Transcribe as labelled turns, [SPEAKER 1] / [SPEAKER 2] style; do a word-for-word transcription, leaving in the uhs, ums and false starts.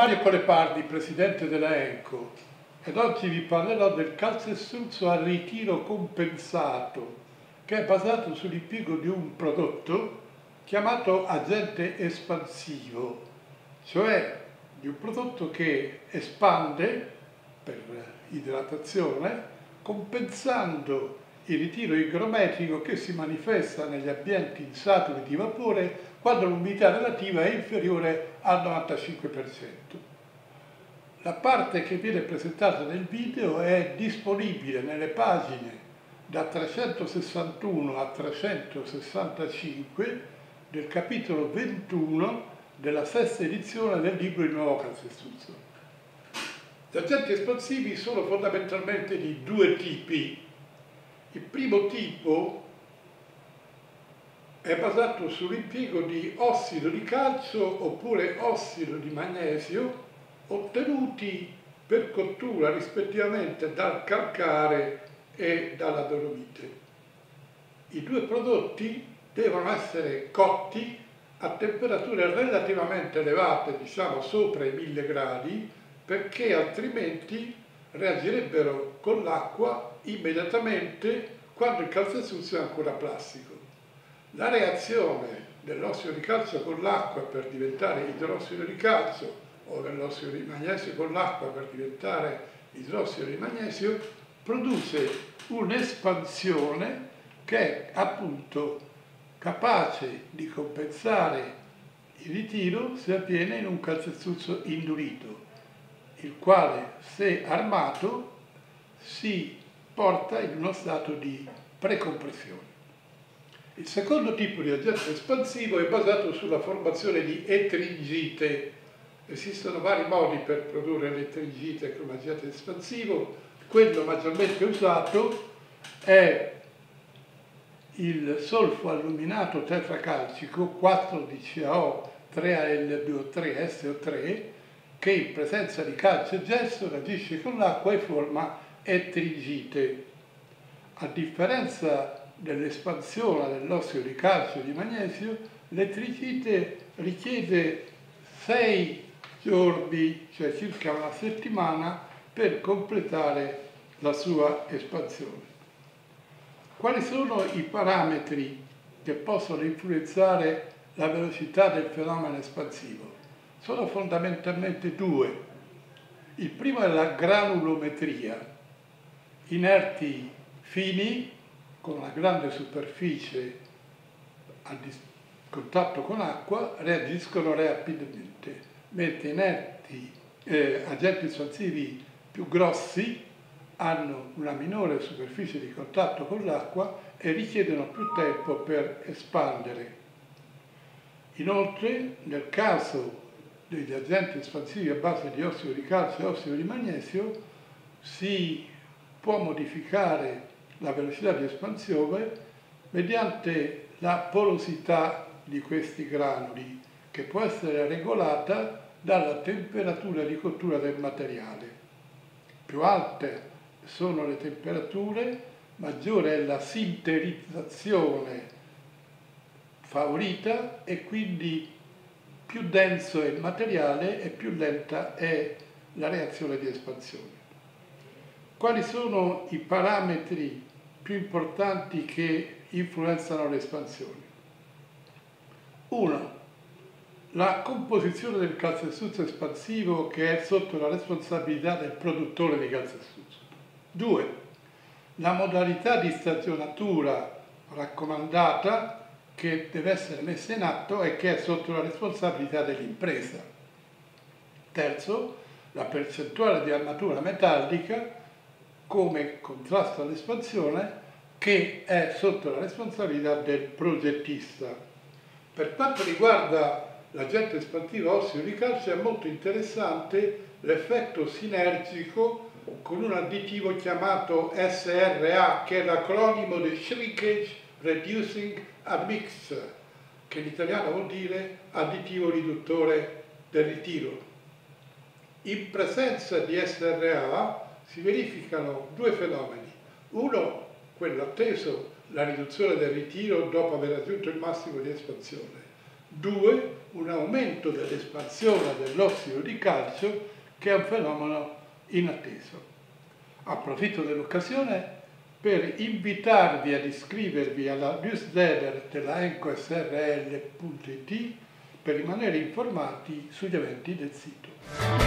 [SPEAKER 1] Mario Colepardi, presidente della ENCO, ed oggi vi parlerò del calcestruzzo a ritiro compensato, che è basato sull'impiego di un prodotto chiamato agente espansivo, cioè di un prodotto che espande per idratazione, compensando il ritiro igrometrico che si manifesta negli ambienti insaturi di vapore quando l'umidità relativa è inferiore al novantacinque per cento. La parte che viene presentata nel video è disponibile nelle pagine da trecentosessantuno a trecentosessantacinque del capitolo ventuno della sesta edizione del libro Il nuovo calcestruzzo. Gli agenti espansivi sono fondamentalmente di due tipi. Il primo tipo è basato sull'impiego di ossido di calcio oppure ossido di magnesio ottenuti per cottura rispettivamente dal calcare e dalla dolomite. I due prodotti devono essere cotti a temperature relativamente elevate, diciamo sopra i mille gradi, perché altrimenti reagirebbero con l'acqua immediatamente quando il calcestruzzo è ancora plastico. La reazione dell'ossido di calcio con l'acqua per diventare idrossido di calcio o dell'ossido di magnesio con l'acqua per diventare idrossido di magnesio produce un'espansione che è appunto capace di compensare il ritiro se avviene in un calcestruzzo indurito, il quale, se armato, si porta in uno stato di precompressione. Il secondo tipo di agente espansivo è basato sulla formazione di ettringite. Esistono vari modi per produrre l'ettringite come agente espansivo. Quello maggiormente usato è il solfo alluminato tetracalcico quattro D C A O tre A L due O tre S O tre, che in presenza di calcio e gesso reagisce con l'acqua e forma ettringite. A differenza dell'espansione dell'ossido di calcio e di magnesio, l'ettringite richiede sei giorni, cioè circa una settimana, per completare la sua espansione. Quali sono i parametri che possono influenzare la velocità del fenomeno espansivo? Sono fondamentalmente due. Il primo è la granulometria. Inerti fini con una grande superficie a contatto con acqua reagiscono rapidamente, mentre inerti eh, agenti espansivi più grossi hanno una minore superficie di contatto con l'acqua e richiedono più tempo per espandere. Inoltre, nel caso degli agenti espansivi a base di ossido di calcio e ossido di magnesio, si può modificare la velocità di espansione mediante la porosità di questi granuli, che può essere regolata dalla temperatura di cottura del materiale. Più alte sono le temperature, maggiore è la sinterizzazione favorita e quindi più denso è il materiale e più lenta è la reazione di espansione. Quali sono i parametri più importanti che influenzano l'espansione? uno. La composizione del calcestruzzo espansivo, che è sotto la responsabilità del produttore di calcestruzzo. due. La modalità di stagionatura raccomandata che deve essere messa in atto e che è sotto la responsabilità dell'impresa. Terzo. La percentuale di armatura metallica come contrasto all'espansione, che è sotto la responsabilità del progettista. Per quanto riguarda l'agente espansivo ossido di calcio è molto interessante l'effetto sinergico con un additivo chiamato S R A, che è l'acronimo di Shrinkage Reducing Admixture, che in italiano vuol dire additivo riduttore del ritiro. In presenza di S R A si verificano due fenomeni. Uno, quello atteso, la riduzione del ritiro dopo aver raggiunto il massimo di espansione. Due, un aumento dell'espansione dell'ossido di calcio, che è un fenomeno inatteso. Approfitto dell'occasione per invitarvi ad iscrivervi alla newsletter della Enco S R L punto it per rimanere informati sugli eventi del sito.